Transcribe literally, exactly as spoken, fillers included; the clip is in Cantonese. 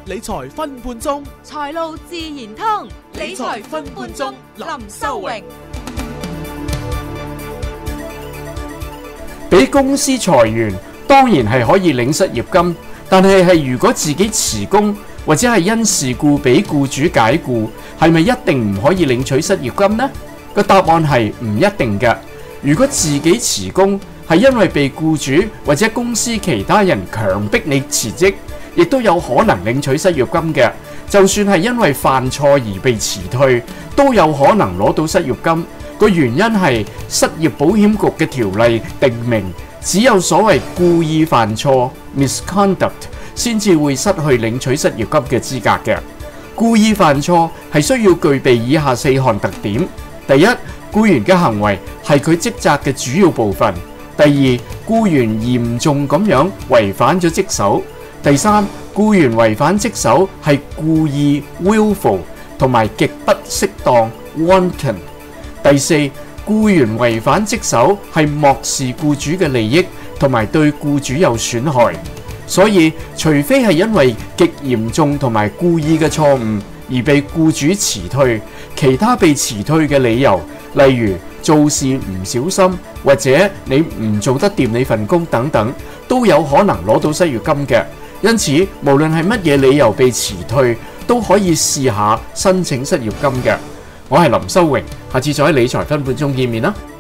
理財分半鐘， 財路自然通， 理財分半鐘，林修榮。 俾公司裁員，當然係可以領失業金，但係係如果自己辭工或者係因事故俾僱主解僱，係咪一定唔可以領取失業金呢？個答案係唔一定嘅。如果自己辭工係因為被僱主或者公司其他人強迫你辭職，亦都有可能領取失業金嘅。就算係因為犯錯而被辭退，都有可能攞到失業金。個原因係失業保險局嘅條例定明，只有所謂故意犯錯 misconduct 先至會失去領取失業金嘅資格嘅。故意犯錯係需要具備以下四項特點：第一，僱員嘅行為係佢職責嘅主要部分；第二，僱員嚴重咁樣違反咗職守；第三，僱員違反職守係故意 willful 同埋極不適當 wanton；第四，僱員違反職守係漠視僱主嘅利益同埋對僱主有損害。所以，除非係因為極嚴重同埋故意嘅錯誤而被僱主辭退，其他被辭退嘅理由，例如做事唔小心或者你唔做得掂你份工等等，都有可能攞到失業金嘅。因此，無論係乜嘢理由被辭退，都可以試下申請失業金嘅。我係林修榮，下次再喺理財分半鐘見面啦。